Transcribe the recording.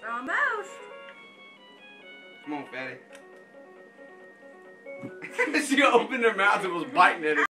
Almost. Come on, fatty. She opened her mouth and was biting at it.